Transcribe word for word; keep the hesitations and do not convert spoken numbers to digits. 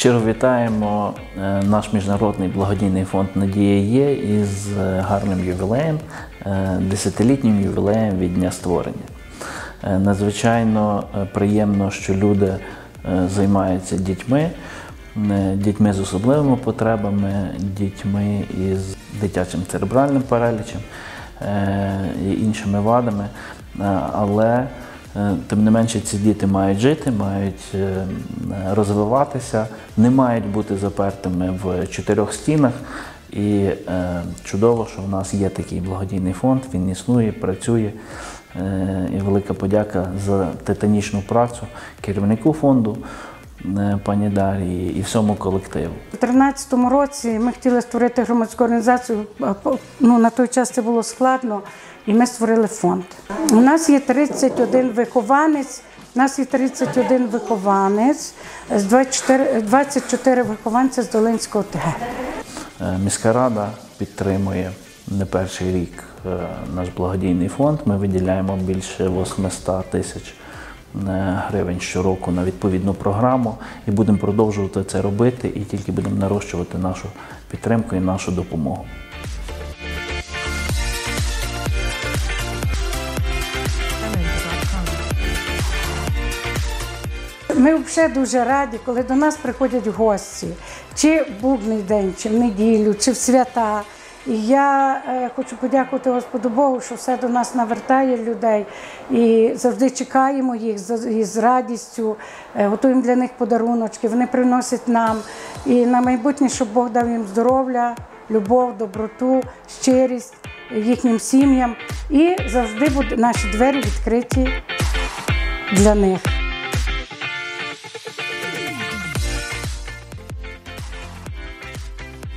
Щиро вітаємо наш міжнародний благодійний фонд «Надія є» із гарним ювілеєм, десятилітнім ювілеєм від дня створення. Надзвичайно приємно, що люди займаються дітьми, дітьми з особливими потребами, дітьми із дитячим церебральним паралічем і іншими вадами, але тим не менше ці діти мають жити, мають розвиватися, не мають бути запертими в чотирьох стінах. І чудово, що в нас є такий благодійний фонд, він існує, працює. І велика подяка за титанічну працю керівнику фонду, пані Дар'ї, і всьому колективу. У дві тисячі тринадцятому році ми хотіли створити громадську організацію, ну, на той час це було складно, і ми створили фонд. У нас є тридцять один вихованець, у нас є тридцять один вихованець, двадцять чотири вихованця з Долинського ОТГ. Міська рада підтримує не перший рік наш благодійний фонд. Ми виділяємо більше восьмисот тисяч гривень щороку на відповідну програму і будемо продовжувати це робити, і тільки будемо нарощувати нашу підтримку і нашу допомогу. Ми взагалі дуже раді, коли до нас приходять гості, чи в будний день, чи в неділю, чи в свята. І я е, хочу подякувати Господу Богу, що все до нас навертає людей. І завжди чекаємо їх з, із радістю, е, готуємо для них подаруночки, вони приносять нам. І на майбутнє, щоб Бог дав їм здоров'я, любов, доброту, щирість їхнім сім'ям. І завжди будуть наші двері відкриті для них.